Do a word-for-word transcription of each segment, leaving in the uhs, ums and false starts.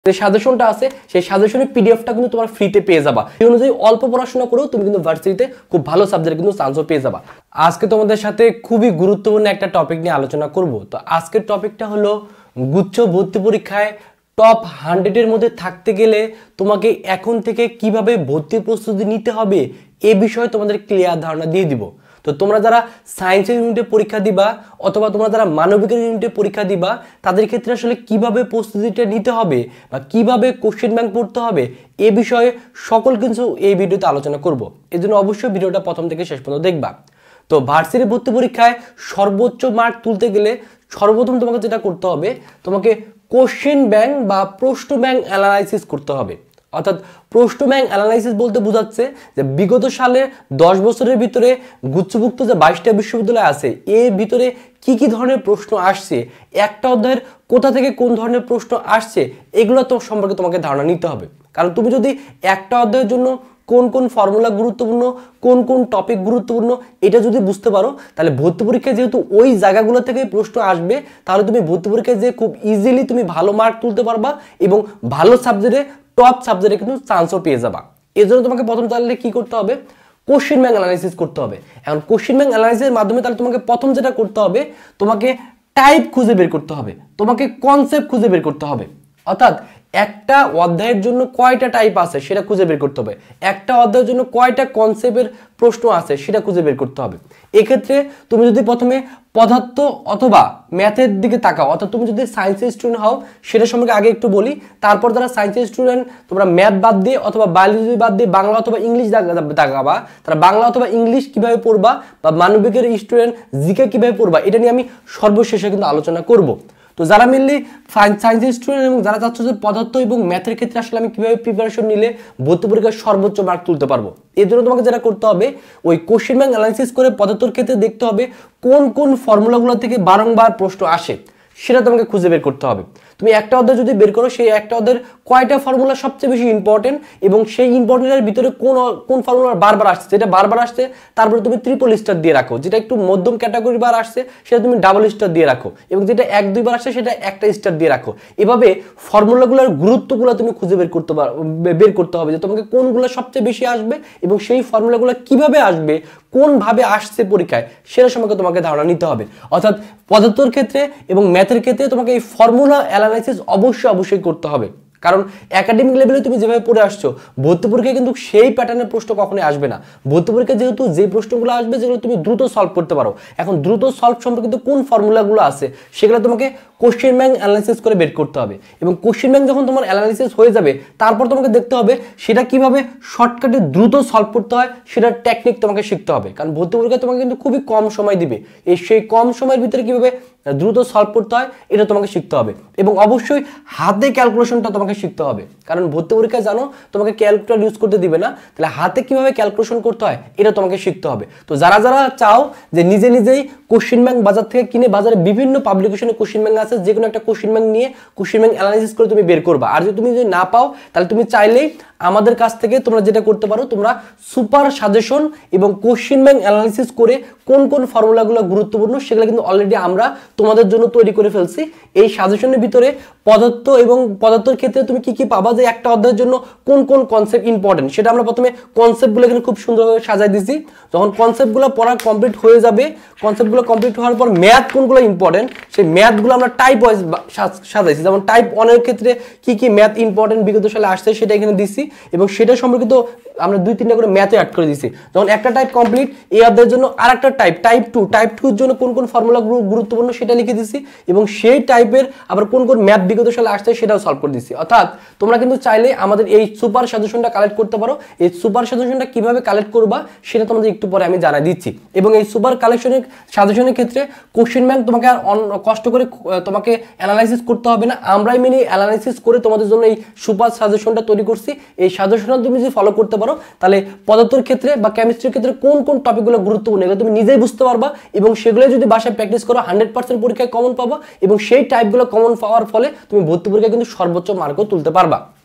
যে সাজেশনটা আছে সেই সাজেশনের পিডিএফটা কিন্তু তোমার ফ্রিতে পেয়ে যাবা। এই অনুযায়ী অল্প পড়াশোনা করেও তুমি কিন্তু ভার্সিটিতে খুব ভালো সাবজেক্ট কিন্তু চান্সও পেয়ে যাবা। আজকে তোমাদের সাথে খুবই গুরুত্বপূর্ণ একটা টপিক নিয়ে আলোচনা করব। তো আজকের টপিকটা হলো গুচ্ছ ভর্তি পরীক্ষায় টপ হান্ড্রেডের মধ্যে থাকতে গেলে তোমাকে এখন থেকে কিভাবে ভর্তি প্রস্তুতি নিতে হবে এ বিষয়ে তোমাদের ক্লিয়ার ধারণা দিয়ে দিব। তো তোমরা যারা সায়েন্সের ইউনিটে পরীক্ষা দিবা অথবা তোমরা যারা মানবিকের ইউনিটে পরীক্ষা দিবা তাদের ক্ষেত্রে আসলে কিভাবে প্রস্তুতিটা নিতে হবে বা কিভাবে কোশ্চেন ব্যাংক পড়তে হবে এ বিষয়ে সকল কিছু এই ভিডিওতে আলোচনা করব। এজন্য অবশ্যই ভিডিওটা প্রথম থেকে শেষ পর্যন্ত দেখবা। তো ভার্সিটি ভর্তি পরীক্ষায় সর্বোচ্চ মার্ক তুলতে গেলে সর্বপ্রথম তোমাকে যেটা করতে হবে, তোমাকে কোশ্চেন ব্যাংক বা প্রশ্ন ব্যাংক অ্যানালাইসিস করতে হবে। অর্থাৎ প্রশ্ন ব্যাংক অ্যানালাইসিস বলতে বোঝাচ্ছে যে বিগত সালে দশ বছরের ভিতরে গুচ্ছভুক্ত যে বাইশটা বিশ্ববিদ্যালয় আছে এর ভিতরে কি কি ধরনের প্রশ্ন আসছে, একটা অধ্যায়ের কোথা থেকে কোন ধরনের প্রশ্ন আসছে এগুলো তো সম্পর্কে তোমাকে ধারণা নিতে হবে। কারণ তুমি যদি একটা অধ্যায়ের জন্য কোন কোন ফর্মুলা গুরুত্বপূর্ণ, কোন কোন টপিক গুরুত্বপূর্ণ এটা যদি বুঝতে পারো তাহলে ভর্তি পরীক্ষায় যেহেতু ওই জায়গাগুলো থেকে প্রশ্ন আসবে তাহলে তুমি ভর্তি পরীক্ষায় যে খুব ইজিলি তুমি ভালো মার্ক তুলতে পারবা এবং ভালো সাবজেক্টে টপ সাবজেক্টে কিন্তু চান্সও পেয়ে যাবা। এর জন্য তোমাকে প্রথম তাহলে কি করতে হবে, কোশ্চেন ব্যাংক অ্যানালাইসিস করতে হবে। এখন কোশ্চেন ব্যাংক অ্যানালাইসিসের মাধ্যমে তাহলে তোমাকে প্রথম যেটা করতে হবে, তোমাকে টাইপ খুঁজে বের করতে হবে, তোমাকে কনসেপ্ট খুঁজে বের করতে হবে। অর্থাৎ একটা অধ্যায়ের জন্য কয়টা টাইপ আছে সেটা খুঁজে বের করতে হবে, একটা অধ্যায়ের জন্য কয়টা কনসেপ্টের প্রশ্ন আছে সেটা খুঁজে বের করতে হবে। এক্ষেত্রে তুমি যদি প্রথমে পদার্থ অথবা ম্যাথের দিকে তাকাও, অর্থাৎ তুমি যদি সায়েন্সের স্টুডেন্ট হও সেটা সম্পর্কে আগে একটু বলি, তারপর যারা সায়েন্সের স্টুডেন্ট তোমরা ম্যাথ বাদ দিয়ে অথবা বায়োলজি বাদ দিয়ে বাংলা অথবা ইংলিশ তাকাবা, তারা বাংলা অথবা ইংলিশ কিভাবে পড়বা বা মানবিকের স্টুডেন্ট জিকে কিভাবে পড়বা এটা নিয়ে আমি সর্বশেষে কিন্তু আলোচনা করব। তো যারা মেনলি সায়েন্সের স্টুডেন্ট এবং যারা চাচ্ছ যে পদার্থ এবং ম্যাথের ক্ষেত্রে আসলে আমি কিভাবে প্রিপারেশন নিলে ভর্তি পরীক্ষায় সর্বোচ্চ মার্ক তুলতে পারবো, এর জন্য তোমাকে যেটা করতে হবে ওই কোশ্চেন ব্যাংক অ্যানালাইসিস করে পদার্থের ক্ষেত্রে দেখতে হবে কোন কোন ফর্মুলাগুলো থেকে বারংবার প্রশ্ন আসে সেটা তোমাকে খুঁজে বের করতে হবে। তুমি একটা অধ্যায় যদি বের করো সেই একটা অধ্যায়ের কয়টা ফর্মুলা সবচেয়ে বেশি ইম্পর্টেন্ট এবং সেই ইম্পর্টেন্টের ভিতরে কোন কোন ফর্মুলা বারবার আসছে, যেটা বারবার আসছে তারপরে তুমি ট্রিপল স্টার দিয়ে রাখো, যেটা একটু মধ্যম ক্যাটাগরি বার আসছে সেটা তুমি ডাবল স্টার দিয়ে রাখো এবং যেটা এক দুইবার আসছে সেটা একটা স্টার দিয়ে রাখো। এভাবে ফর্মুলাগুলোর গুরুত্বগুলো তুমি খুঁজে বের করতে পারো, বের করতে হবে যে তোমাকে কোনগুলো সবচেয়ে বেশি আসবে এবং সেই ফর্মুলাগুলো কিভাবে আসবে, কোনভাবে আসছে পরীক্ষায় সেটা সম্পর্কে তোমাকে ধারণা নিতে হবে। অর্থাৎ পদার্থের ক্ষেত্রে এবং ম্যাথের ক্ষেত্রে তোমাকে এই ফর্মুলা অ্যানালাইসিস অবশ্যই অবশ্যই করতে হবে। কারণ একাডেমিক লেভেলে তুমি যেভাবে পড়ে আসছো ভর্তি পরীক্ষায় কিন্তু সেই প্যাটার্নের প্রশ্ন কখনোই আসবে না। ভর্তি পরীক্ষায় যেহেতু যে প্রশ্নগুলো আসবে যেগুলো তুমি দ্রুত সলভ করতে পারো, এখন দ্রুত সলভ সম্পর্কিত কোন ফর্মুলাগুলো আছে সেগুলো তোমাকে কোশ্চেন ব্যাংক অ্যানালাইসিস করে বের করতে হবে এবং কোশ্চেন ব্যাংক যখন তোমার অ্যানালাইসিস হয়ে যাবে তারপর তোমাকে দেখতে হবে সেটা কিভাবে শর্টকাটে দ্রুত সলভ করতে হয় সেটার টেকনিক তোমাকে শিখতে হবে। কারণ ভর্তি পরীক্ষায় তোমাকে কিন্তু খুবই কম সময় দিবে, এই সেই কম সময়ের ভিতরে কিভাবে দ্রুত সলভ করতে হয় এটা তোমাকে শিখতে হবে এবং অবশ্যই হাতে ক্যালকুলেশনটা তোমাকে শিখতে হবে। কারণ ভর্তি পরীক্ষায় জানো তোমাকে ক্যালকুলেটর ইউজ করতে দিবে না, তাহলে হাতে কিভাবে ক্যালকুলেশন করতে হয় এটা তোমাকে শিখতে হবে। তো যারা যারা চাও যে নিজে নিজেই কোশ্চেন ব্যাংক বাজার থেকে কিনে, বাজারে বিভিন্ন পাবলিকেশনে কোশ্চেন ব্যাংক আছে, যে কোনো একটা কোশ্চেন ব্যাংক নিয়ে কোশ্চেন ব্যাংক অ্যানালাইসিস করে তুমি বের করবা। আর যদি তুমি যদি না পাও তাহলে তুমি চাইলেই আমাদের কাছ থেকে তোমরা যেটা করতে পারো, তোমরা সুপার সাজেশন এবং কোশ্চেন ব্যাংক অ্যানালাইসিস করে কোন কোন ফর্মুলাগুলো গুরুত্বপূর্ণ সেগুলো কিন্তু অলরেডি আমরা তোমাদের জন্য তৈরি করে ফেলছি। এই সাজেশনের ভিতরে পদার্থ এবং পদার্থের ক্ষেত্রে তুমি কি কি পাবা, যে একটা অধ্যায়ের জন্য কোন কোন কনসেপ্ট ইম্পর্টেন্ট সেটা আমরা প্রথমে কনসেপ্টগুলো এখানে খুব সুন্দরভাবে সাজাই দিছি। যখন কনসেপ্টগুলো পড়া কমপ্লিট হয়ে যাবে, কনসেপ্টগুলো কমপ্লিট হওয়ার পর ম্যাথ কোনগুলো ইম্পর্টেন্ট সেই ম্যাথগুলো আমরা টাইপ ওয়াইজ সাজাইছি। যেমন টাইপ ওয়ানের ক্ষেত্রে কি কি ম্যাথ ইম্পর্টেন্ট বিগত সালে আসছে সেটা এখানে দিছি এবং সেটা সম্পর্কিত আমরা দুই তিনটা করে ম্যাথে অ্যাড করে দিছি। যখন একটা টাইপ কমপ্লিট এই অধ্যায়ের জন্য আরেকটা type type two type two এর জন্য কোন কোন ফর্মুলা গুরুত্বপূর্ণ সেটা লিখে দিছি এবং সেই টাইপের আবার কোন কোন ম্যাথ বিগত সালে আসছে সেটাও সলভ করে দিছি। অর্থাৎ তোমরা কিন্তু চাইলে আমাদের এই সুপার সাজেশনটা কালেক্ট করতে পারো। এই সুপার সাজেশনটা কিভাবে কালেক্ট করবা সেটা তোমাদের একটু পরে আমি জানাই দিচ্ছি এবং এই সুপার কালেকশনের সাজেশনের ক্ষেত্রে কোশ্চেন ব্যাংক তোমাকে আর কষ্ট করে তোমাকে অ্যানালাইসিস করতে হবে না, আমরাই মিনি অ্যানালাইসিস করে তোমাদের জন্য এই সুপার সাজেশনটা তৈরি করছি। এই সাজেশনটা তুমি যদি ফলো করতে পারো তাহলে পদার্থের ক্ষেত্রে বা কেমিস্ট্রির ক্ষেত্রে কোন কোন টপিকগুলো গুরুত্বপূর্ণ এগুলো তুমি নিজেই বুঝতে পারবা এবং সেগুলো যদি বাসায় প্র্যাকটিস করো হান্ড্রেড পার্সেন্ট পরীক্ষায় কমন পাবা এবং সেই টাইপগুলো কমন পাওয়ার ফলে তুমি ভর্তি পরীক্ষায় কিন্তু সর্বোচ্চ মার্কও তুলতে পারবা।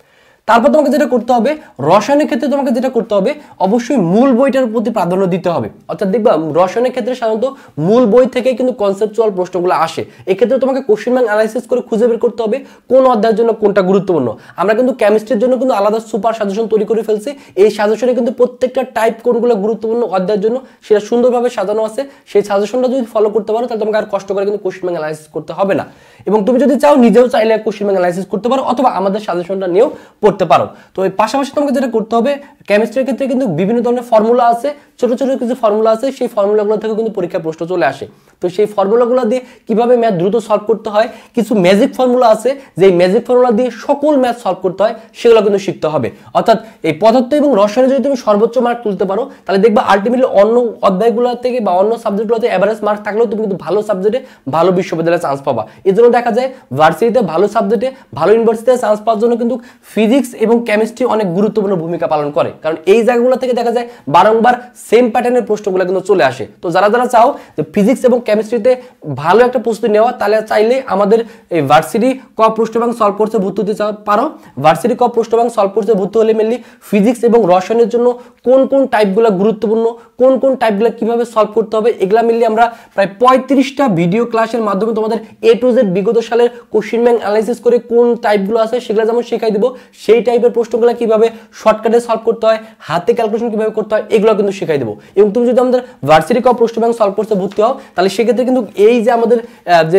তারপর তোমাকে যেটা করতে হবে, রসায়নের ক্ষেত্রে তোমাকে যেটা করতে হবে, অবশ্যই মূল বইটার প্রতি প্রাধান্য দিতে হবে। অর্থাৎ দেখবা রসায়নের ক্ষেত্রে সাধারণত মূল বই থেকে কিন্তু কনসেপচুয়াল প্রশ্নগুলো আসে। এক্ষেত্রে তোমাকে কোশ্চেন ব্যাংক অ্যানালাইসিস করে খুঁজে বের করতে হবে কোন অধ্যায়ের জন্য কোনটা গুরুত্বপূর্ণ। আমরা কিন্তু কেমিস্ট্রির জন্য কিন্তু আলাদা সুপার সাজেশন তৈরি করে ফেলছি। এই সাজেশনে কিন্তু প্রত্যেকটা টাইপ কোনগুলো গুরুত্বপূর্ণ অধ্যায়ের জন্য সেটা সুন্দরভাবে সাজানো আছে। সেই সাজেশনটা যদি ফলো করতে পারো তাহলে তোমাকে আর কষ্ট করে কিন্তু কোশ্চেন ব্যাংক অ্যানালাইসিস করতে হবে না। এবং তুমি যদি চাও নিজেও চাইলে কোশ্চেন ব্যাংক অ্যানালাইসিস করতে পারো অথবা আমাদের সাজেশনটা নিয়েও পড়তে পারো। তো এই পাশাপাশি তোমাকে যেটা করতে হবে, কেমিস্ট্রির ক্ষেত্রে কিন্তু বিভিন্ন ধরনের ফর্মুলা আছে, ছোট ছোট কিছু ফর্মুলা আছে, সেই ফর্মুলাগুলো থেকে কিন্তু পরীক্ষায় প্রশ্ন চলে আসে। তো সেই ফর্মুলাগুলো দিয়ে কিভাবে ম্যাথ দ্রুত সলভ করতে হয়, কিছু ম্যাজিক ফর্মুলা আছে যে ম্যাজিক ফর্মুলা দিয়ে সকল ম্যাথ সলভ করতে হয়, সেগুলো কিন্তু শিখতে হবে। অর্থাৎ এই পদার্থ এবং রসায়নে যদি তুমি সর্বোচ্চ মার্ক তুলতে পারো তাহলে দেখবা আলটিমেটলি অন্য অধ্যায়গুলো থেকে বা অন্য সাবজেক্টগুলোতে এভারেজ মার্ক থাকলেও তুমি কিন্তু ভালো সাবজেক্টে ভালো বিশ্ববিদ্যালয়ে চান্স পাবা। এই জন্য দেখা যায় ভার্সিটিতে ভালো সাবজেক্টে ভালো ইউনিভার্সিটিতে চান্স পাওয়ার জন্য কিন্তু ফিজিক্স এবং কেমিস্ট্রি অনেক গুরুত্বপূর্ণ ভূমিকা পালন করে, কারণ এই জায়গাগুলো থেকে দেখা যায় বারংবার সেম প্যাটার্নের প্রশ্নগুলো কিন্তু চলে আসে। তো যারা যারা চাও যে ফিজিক্স এবং কেমিস্ট্রিতে ভালো একটা প্রস্তুতি নেওয়া, তাহলে চাইলে আমাদের এই ভার্সিটি ক প্রশ্ন ব্যাংক সলভ কোর্সে ভর্তি হতে পারো। ভার্সিটি ক প্রশ্ন ব্যাংক সলভ কোর্সে ভর্তি হলে মেনলি ফিজিক্স এবং রসায়নের জন্য কোন কোন টাইপগুলো গুরুত্বপূর্ণ, কোন কোন টাইপগুলো কিভাবে সলভ করতে হবে, এগুলা মিললে আমরা প্রায় পঁয়ত্রিশটা ভিডিও ক্লাসের মাধ্যমে তোমাদের এ টু জেড বিগত সালের কোশ্চেন ব্যাংক অ্যানালাইসিস করে কোন টাইপগুলো আছে সেগুলো যেমন শেখাই দিব, সেই টাইপের প্রশ্নগুলো কিভাবে শর্টকাটে সলভ করতে হয়, হাতে ক্যালকুলেশন কিভাবে করতে হয়, এগুলো কিন্তু শেখাই দেবো। এবং তুমি যদি আমাদের ভার্সিটি ক প্রশ্ন ব্যাংক সলভ কোর্সে ভর্তি হও তাহলে সেক্ষেত্রে কিন্তু এই যে আমাদের যে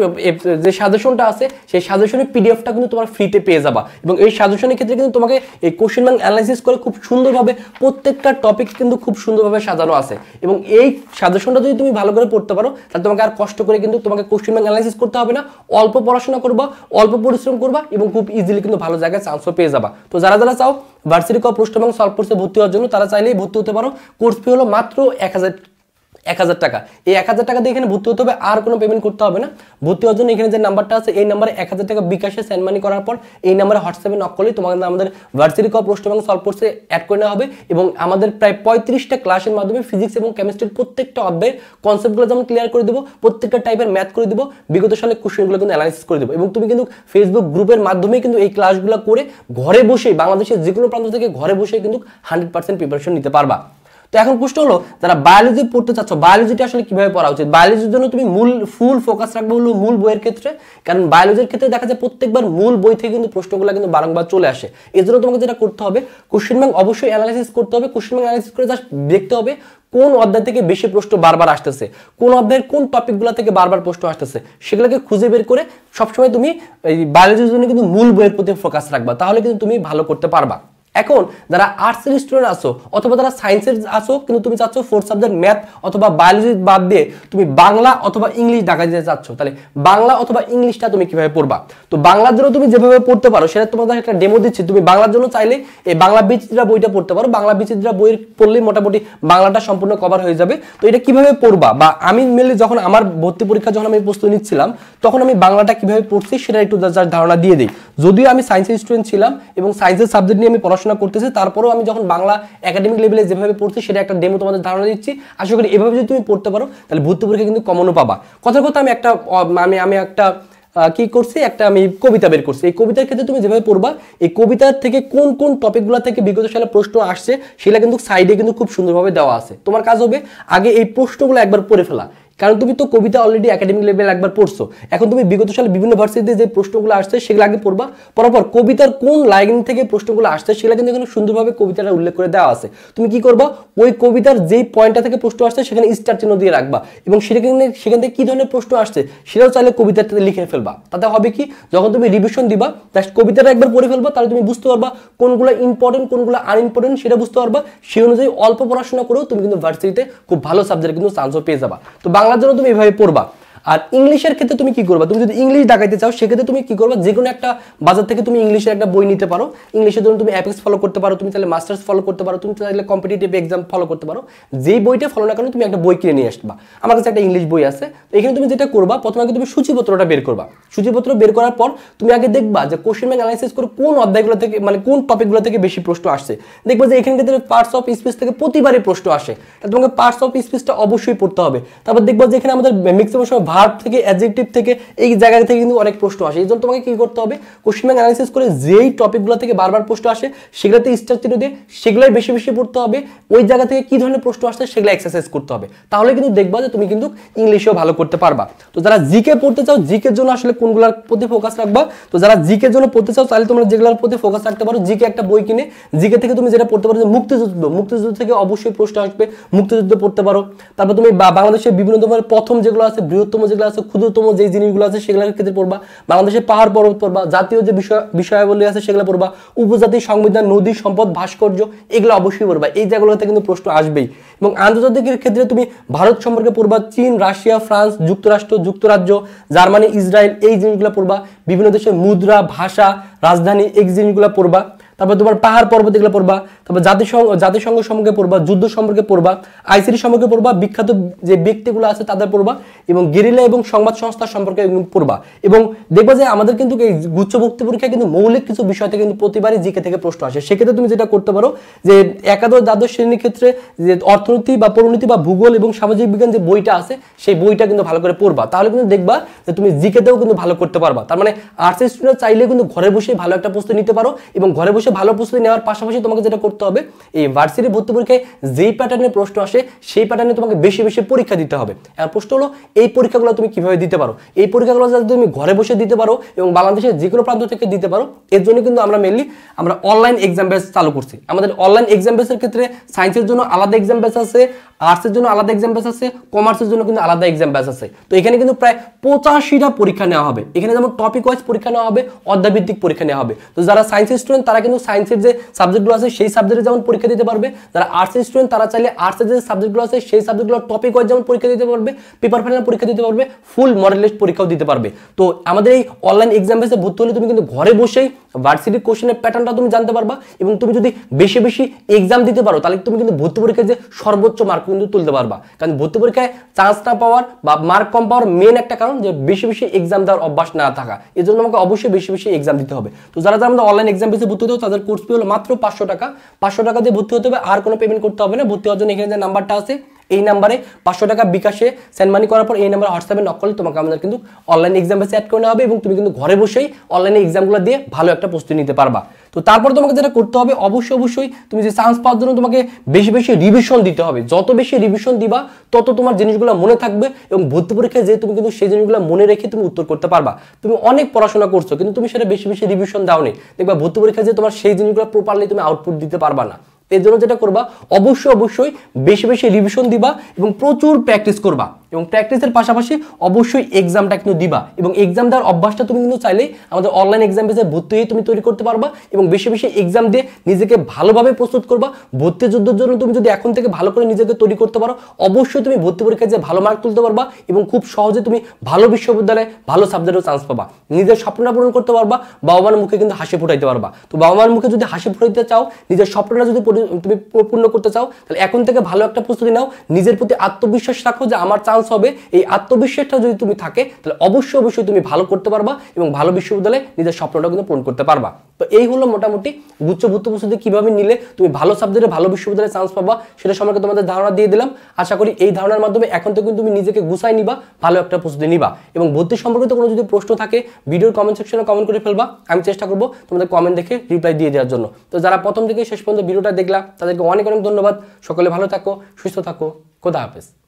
যে সাজেশনটা আছে সেই সাজেশনের পিডিএফটা কিন্তু তোমার ফ্রিতে পেয়ে যাবা। এবং এই সাজেশনের ক্ষেত্রে কিন্তু তোমাকে এই কোশ্চেন ব্যাংক অ্যানালাইসিস করে খুব সুন্দরভাবে প্রত্যেকটা টপিক কিন্তু খুব সুন্দরভাবে সাজানো আছে। এবং এই সাজেশনটা যদি তুমি ভালো করে পড়তে পারো তাহলে তোমাকে আর কষ্ট করে কিন্তু তোমাকে কোশ্চেন ব্যাংক অ্যানালাইসিস করতে হবে না, অল্প পড়াশোনা করবা, অল্প পরিশ্রম করবা এবং খুব ইজিলি কিন্তু ভালো জায়গায় চান্সও পেয়ে যাবা। তো যারা যারা চাও ভার্সিটি ক প্রশ্ন ব্যাংক সলভ কোর্সে ভর্তি হওয়ার জন্য তারা চাইলেই ভর্তি হতে পারো। কোর্স ফি হলো মাত্র এক হাজার এক হাজার টাকা। এই এক হাজার টাকা দিয়ে এখানে ভর্তি হতে হবে, আর কোনো পেমেন্ট করতে হবে না। ভর্তি হওয়ার জন্য এখানে যে নাম্বারটা আছে এই নাম্বারে এক হাজার টাকা বিকাশে সেন্ড মানি করার পর এই নাম্বারে হোয়াটসঅ্যাপে নক করলেই তোমাকে আমাদের ভার্সিটি ক প্রশ্ন ব্যাংক সলভ কোর্সে অ্যাড করে নেওয়া হবে। এবং আমাদের প্রায় পঁয়ত্রিশটা ক্লাসের মাধ্যমে ফিজিক্স এবং কেমিস্ট্রির প্রত্যেকটা অধ্যায়ের কনসেপ্টগুলো যেমন ক্লিয়ার করে দেবো, প্রত্যেকটা টাইপের ম্যাথ করে দেবো, বিগত সালের কোশ্চেনগুলো কিন্তু অ্যানালাইসিস করে দেবো। এবং তুমি কিন্তু ফেসবুক গ্রুপের মাধ্যমেই কিন্তু এই ক্লাসগুলো করে ঘরে বসেই বাংলাদেশের যে কোনো প্রান্ত থেকে ঘরে বসেই কিন্তু হান্ড্রেড পার্সেন্ট প্রিপারেশন নিতে পারবা। তো এখন প্রশ্ন হলো যারা বায়োলজি পড়তে চাচ্ছ, বায়োলজিটা আসলে কিভাবে পড়া উচিত? বায়োলজির জন্য তুমি মূল ফুল ফোকাস রাখবে হলো মূল বইয়ের ক্ষেত্রে, কারণ বায়োলজির ক্ষেত্রে দেখা যায় প্রত্যেকবার মূল বই থেকে কিন্তু প্রশ্নগুলো কিন্তু বারংবার চলে আসে। এই জন্য তোমাকে যেটা করতে হবে, কোশ্চেন ব্যাংক অবশ্যই অ্যানালাইসিস করতে হবে। কোশ্চেন ব্যাংক অ্যানালাইসিস করে জাস্ট দেখতে হবে কোন অধ্যায় থেকে বেশি প্রশ্ন বারবার আসতেছে, কোন অধ্যায়ের কোন টপিকগুলো থেকে বারবার প্রশ্ন আসতেছে, সেগুলোকে খুঁজে বের করে সবসময় তুমি এই বায়োলজির জন্য কিন্তু মূল বইয়ের প্রতি ফোকাস রাখবা, তাহলে কিন্তু তুমি ভালো করতে পারবা। এখন যারা আর্টসের স্টুডেন্ট আছো অথবা যারা সায়েন্সের আছো কিন্তু তুমি চাচ্ছ ফোর্থ সাবজেক্ট ম্যাথ অথবা বায়োলজি বাদ দিয়ে তুমি বাংলা অথবা ইংলিশ ঢাকা দিতে চাচ্ছ, তাহলে বাংলা অথবা ইংলিশটা তুমি কিভাবে পড়বা? তো বাংলার জন্য তুমি যেভাবে পড়তে পারো সেটা তোমাদের একটা ডেমো দিচ্ছি। তুমি বাংলার জন্য চাইলে এই বাংলা বিচিত্রা বইটা পড়তে পারো। বাংলা বিচিত্রা বইয়ের পড়লেই মোটামুটি বাংলাটা সম্পূর্ণ কভার হয়ে যাবে। তো এটা কিভাবে পড়বা, বা আমি মেনলি যখন আমার ভর্তি পরীক্ষা যখন আমি প্রস্তুতি নিচ্ছিলাম তখন আমি বাংলাটা কিভাবে পড়ছি সেটা একটু যার ধারণা দিয়ে দিই। যদিও আমি সায়েন্সের স্টুডেন্ট ছিলাম এবং সায়েন্সের সাবজেক্ট নিয়ে আমি পড়াশোনা করতেছি, তারপরেও আমি যখন বাংলা একাডেমিক লেভেলে যেভাবে পড়ছি সেটা একটা ডেমো তোমাদের ধারণা দিচ্ছি। আশা করি এভাবে যদি তুমি পড়তে পারো তাহলে ভর্তি পরীক্ষা কিন্তু কমনও পাবা। কথার কথা আমি একটা আমি আমি একটা কি করছি, একটা আমি কবিতা বের করছি। এই কবিতার ক্ষেত্রে তুমি যেভাবে পড়বা, এই কবিতার থেকে কোন কোন টপিকগুলো থেকে বিগত সালে প্রশ্ন আসছে সেটা কিন্তু সাইডে কিন্তু খুব সুন্দরভাবে দেওয়া আছে। তোমার কাজ হবে আগে এই প্রশ্নগুলো একবার পড়ে ফেলা, কারণ তুমি তো কবিতা অলরেডি একাডেমিক লেভেল একবার পড়ছো। এখন তুমি বিগত সালে বিভিন্ন ভার্সিটিতে যে প্রশ্নগুলো আসছে সেগুলো আগে পড়বা, পরপর কবিতার কোন লাইন থেকে প্রশ্নগুলো আসছে সেগুলো কিন্তু এখানে সুন্দরভাবে কবিতাটা উল্লেখ করে দেওয়া আছে। তুমি কি করবা, ওই কবিতার যেই পয়েন্টটা থেকে প্রশ্ন আসছে সেখানে স্টার চিহ্ন দিয়ে রাখবা এবং সেখানে সেখান থেকে কি ধরনের প্রশ্ন আসছে সেটাও চাইলে কবিতাটাতে লিখে ফেলবা। তাতে হবে কি, যখন তুমি রিভিশন দিবা জাস্ট কবিতাটা একবার পড়ে ফেলবা, তাহলে তুমি বুঝতে পারবা কোনগুলো ইম্পর্টেন্ট কোনগুলো আনইম্পর্টেন্ট সেটা বুঝতে পারবা। সেই অনুযায়ী অল্প পড়াশোনা করেও তুমি কিন্তু ভার্সিটিতে খুব ভালো সাবজেক্ট কিন্তু চান্সও পেয়ে যাবা। তো বাংলার জন্য তুমি এভাবে পড়বা। আর ইংলিশের ক্ষেত্রে তুমি কি করবা, তুমি যদি ইংলিশ দেখাইতে চাও সেক্ষেত্রে তুমি কি করবা, যে কোনো একটা বাজার থেকে তুমি ইংলিশের একটা বই নিতে পারো। ইংলিশের জন্য তুমি অ্যাপেক্স ফলো করতে পারো, তুমি চাইলে মাস্টার্স ফলো করতে পারো, তুমি চাইলে কম্পিটিটিভ এক্সাম ফলো করতে পারো। যেই বইটা ফলো না কেন তুমি একটা বই কিনে নিয়ে আসবা। আমার কাছে একটা ইংলিশ বই আছে। তো এখানে তুমি যেটা করবা, প্রথমে আগে তুমি সূচিপত্রটা বের করবা। সূচিপত্র বের করার পর তুমি আগে দেখবা যে কোশ্চেন ব্যাংক অ্যানালাইসিস করে কোন অধ্যায়গুলো থেকে মানে কোন টপিকগুলো থেকে বেশি প্রশ্ন আসছে। দেখবা যে এখানে ক্ষেত্রে পার্টস অফ স্পিচ থেকে প্রতিবারই প্রশ্ন আসে, তাহলে তোমাকে পার্টস অফ স্পিচটা অবশ্যই পড়তে হবে। তারপর দেখবা যে এখানে আমাদের ম্যাক্সিমাম সময় ভার্ব থেকে, অ্যাডজেক্টিভ থেকে, এই জায়গা থেকে কিন্তু অনেক প্রশ্ন আসে। এই জন্য তোমাকে কি করতে হবে, কোশ্চেন ব্যাংক অ্যানালাইসিস করে যেই টপিকগুলো থেকে বারবার প্রশ্ন আসে সেগুলোতে স্টার চিহ্ন দিয়ে সেগুলোই বেশি বেশি পড়তে হবে। ওই জায়গা থেকে কি ধরনের প্রশ্ন আসছে সেগুলো এক্সারসাইজ করতে হবে, তাহলে কিন্তু দেখবা যে তুমি কিন্তু ইংলিশেও ভালো করতে পারবা। তো যারা জিকে পড়তে চাও, জিকের জন্য আসলে কোনগুলোর প্রতি ফোকাস রাখবা, তো যারা জিকের জন্য পড়তে চাও তাহলে তোমরা যেগুলোর প্রতি ফোকাস রাখতে পারো, জিকে একটা বই কিনে জিকে থেকে তুমি যেটা পড়তে পারো যে মুক্তিযুদ্ধ, মুক্তিযুদ্ধ থেকে অবশ্যই প্রশ্ন আসবে, মুক্তিযুদ্ধ পড়তে পারো। তারপর তুমি বাংলাদেশের বিভিন্ন ধরনের প্রথম যেগুলো আছে, বৃহত্তম যেগুলো আছে, ক্ষুদ্রতম যে জিনিসগুলো আছে সেগুলোর ক্ষেত্রে পড়বা, বাংলাদেশের পাহাড় পর্বত পড়বা, জাতীয় যে বিষয় বিষয়াবলী আছে সেগুলো পড়বা, উপজাতি, সংবিধান, নদী সম্পদ, ভাস্কর্য, এগুলো অবশ্যই পড়বা। এই জায়গাগুলোতে কিন্তু প্রশ্ন আসবেই। এবং আন্তর্জাতিক ক্ষেত্রে তুমি ভারত সম্পর্কে পড়বা, চীন, রাশিয়া, ফ্রান্স, যুক্তরাষ্ট্র, যুক্তরাজ্য, জার্মানি, ইসরায়েল, এই জিনিসগুলো পড়বা, বিভিন্ন দেশের মুদ্রা, ভাষা, রাজধানী, এই জিনিসগুলো পড়বা। তারপর তোমার পাহাড় পর্বত এগুলো পড়বা, তারপর জাতিসংঘ জাতিসংঘ সম্পর্কে পড়বা, যুদ্ধ সম্পর্কে পড়বা, আইসিটি সম্পর্কে পড়বা, বিখ্যাত যে ব্যক্তিগুলো আছে তাদের পড়বা, এবং গেরিলা এবং সংবাদ সংস্থা সম্পর্কে পড়বা। এবং দেখবা যে আমাদের কিন্তু এই গুচ্ছভুক্তি পরীক্ষায় কিন্তু মৌলিক কিছু বিষয় থেকে কিন্তু প্রতিবারই জিকে থেকে প্রশ্ন আসে। সেক্ষেত্রে তুমি যেটা করতে পারো যে একাদশ দ্বাদশ শ্রেণীর ক্ষেত্রে যে অর্থনীতি বা পরিণতি বা ভূগোল এবং সামাজিক বিজ্ঞান যে বইটা আছে সেই বইটা কিন্তু ভালো করে পড়বা, তাহলে কিন্তু দেখবা যে তুমি জিকেতেও কিন্তু ভালো করতে পারবা। তার মানে আর্টস স্টুডেন্ট চাইলে কিন্তু ঘরে বসে ভালো একটা প্রস্তুতি নিতে পারো, এবং ঘরে বসে ভালো প্রস্তুতি নেওয়ার পাশাপাশি তোমাকে যেটা করতে হবে, এই ভার্সিটি ভর্তি পরীক্ষায় যেই প্যাটার্নের প্রশ্ন আসে সেই প্যাটার্নে তোমাকে বেশি বেশি পরীক্ষা দিতে হবে। আর প্রশ্ন হলো এই পরীক্ষাগুলো তুমি কিভাবে দিতে পারো, এই পরীক্ষাগুলো যাতে তুমি ঘরে বসে দিতে পারো এবং বাংলাদেশের যে কোনো প্রান্ত থেকে দিতে পারো, এর জন্য কিন্তু আমরা মেনলি আমরা অনলাইন এক্সাম বেস চালু করছি। আমাদের অনলাইন এক্সাম বেসের ক্ষেত্রে সায়েন্সের জন্য আলাদা এক্সাম বেস আছে, আর্টসের জন্য আলাদা এক্সাম বেস আছে, কমার্সের জন্য কিন্তু আলাদা এক্সাম বেস আছে। তো এখানে কিন্তু প্রায় পঁচাশিটা পরীক্ষা নেওয়া হবে। এখানে যেমন টপিক ওয়াইজ পরীক্ষা নেওয়া হবে, অধ্যায়ভিত্তিক পরীক্ষা নেওয়া হবে। তো যারা সায়েন্সের স্টুডেন্ট তারা কিন্তু সায়েন্সের যে সাবজেক্টগুলো আছে সেই সাবজেক্টে যেমন পরীক্ষা দিতে পারবে, যারা আর্টসের স্টুডেন্ট তারা চাইলে আর্টসের যে সাবজেক্টগুলো আছে সেই সাবজেক্টগুলো টপিক ওয়াইজ যেমন পরীক্ষা দিতে পারবে, পেপার ফাইনাল পরীক্ষা দিতে পারবে, ফুল মডেল টেস্ট পরীক্ষাও দিতে পারবে। তো আমাদের এই অনলাইন এক্সাম বেসে ভর্তি হলে তুমি কিন্তু ঘরে বসেই ভার্সিটি কোশ্চেনের প্যাটার্নটা তুমি জানতে পারবা, এবং তুমি যদি বেশি বেশি এক্সাম দিতে পারো তাহলে তুমি কিন্তু ভর্তি পরীক্ষায় যে সর্বোচ্চ মার্ক কিন্তু তুলতে পারবা। কারণ ভর্তি পরীক্ষায় চান্স না পাওয়ার বা মার্ক কম পাওয়ার মেন একটা কারণ যে বেশি বেশি এক্সাম দেওয়ার অভ্যাস না থাকা। এই জন্য আমাকে অবশ্যই বেশি বেশি এক্সাম দিতে হবে। তো যারা যারা আমাদের অনলাইন এক্সাম বেসে ভর্তি হতে হবে তাদের কোর্স ফি হলো মাত্র পাঁচশো টাকা। পাঁচশো টাকা দিয়ে ভর্তি হতে হবে, আর কোনো পেমেন্ট করতে হবে না। ভর্তি হওয়ার জন্য এখানে যে নাম্বারটা আছে এই নাম্বারে পাঁচশো টাকা বিকাশে সেন্ড মানি করার পর এই নাম্বারে হোয়াটসঅ্যাপে নক করলে তোমাকে আমাদের কিন্তু অনলাইন এক্সাম বেসে অ্যাড করে নেওয়া হবে, এবং তুমি কিন্তু ঘরে বসেই অনলাইনে এক্সামগুলো দিয়ে ভালো একটা প্রস্তুতি নিতে পারবা। তো তারপর তোমাকে যেটা করতে হবে, অবশ্যই অবশ্যই তুমি যে চান্স পাওয়ার জন্য তোমাকে বেশি বেশি রিভিশন দিতে হবে। যত বেশি রিভিশন দিবা তত তোমার জিনিসগুলো মনে থাকবে, এবং ভর্তি পরীক্ষায় যে তুমি কিন্তু সেই জিনিসগুলো মনে রেখে তুমি উত্তর করতে পারবা। তুমি অনেক পড়াশোনা করছো কিন্তু তুমি সেটা বেশি বেশি রিভিশন দাওনি, দেখবা ভর্তি পরীক্ষায় যে তোমার সেই জিনিসগুলো প্রপারলি তুমি আউটপুট দিতে পারবা না। এর জন্য যেটা করবা, অবশ্যই অবশ্যই বেশি বেশি রিভিশন দিবা এবং প্রচুর প্র্যাকটিস করবা, এবং প্র্যাকটিসের পাশাপাশি অবশ্যই এক্সামটা কিন্তু দিবা। এবং এক্সাম দেওয়ার অভ্যাসটা তুমি কিন্তু চাইলেই আমাদের অনলাইন এক্সাম বেসে ভর্তি হয়ে তুমি তৈরি করতে পারবা, এবং বেশি বেশি এক্সাম দিয়ে নিজেকে ভালোভাবে প্রস্তুত করবা। ভর্তি যুদ্ধের জন্য তুমি যদি এখন থেকে ভালো করে নিজেকে তৈরি করতে পারো, অবশ্যই তুমি ভর্তি পরীক্ষায় যে ভালো মার্ক তুলতে পারবা, এবং খুব সহজে তুমি ভালো বিশ্ববিদ্যালয়ে ভালো সাবজেক্টেও চান্স পাবা, নিজের স্বপ্নটা পূরণ করতে পারবা, বাবা মার মুখে কিন্তু হাসি ফুটাইতে পারবা। তো বাবা মার মুখে যদি হাসি ফুটাইতে চাও, নিজের স্বপ্নটা যদি তুমি পূর্ণ করতে চাও, তাহলে এখন থেকে ভালো একটা প্রস্তুতি নাও, নিজের প্রতি আত্মবিশ্বাস রাখো যে আমার চান্স হবে। এই আত্মবিশ্বাসটা যদি তুমি থাকে তাহলে অবশ্যই অবশ্যই তুমি ভালো করতে পারবা, এবং ভালো বিশ্ববিদ্যালয়ে নিজের স্বপ্নটা কিন্তু পূরণ করতে পারবা। তো এই হলো মোটামুটি গুচ্ছভুক্ত প্রস্তুতি কিভাবে নিলে তুমি ভালো সাবজেক্টে ভালো বিশ্ববিদ্যালয়ে চান্স পাবা সেটা সম্পর্কে তোমাদের ধারণা দিয়ে দিলাম। আশা করি এই ধারণার মাধ্যমে এখন থেকে তুমি নিজেকে গুছাই নিবা, ভালো একটা প্রস্তুতি নিবা। এবং ভর্তি সম্পর্কিত কোনো যদি প্রশ্ন থাকে ভিডিওর কমেন্ট সেকশনে কমেন্ট করে ফেলবা, আমি চেষ্টা করবো তোমাদের কমেন্ট দেখে রিপ্লাই দিয়ে দেওয়ার জন্য। তো যারা প্রথম থেকে শেষ পর্যন্ত ভিডিওটা দেখলা তাদেরকে অনেক অনেক ধন্যবাদ। সকলে ভালো থাকো, সুস্থ থাকো, খোদা হাফেজ।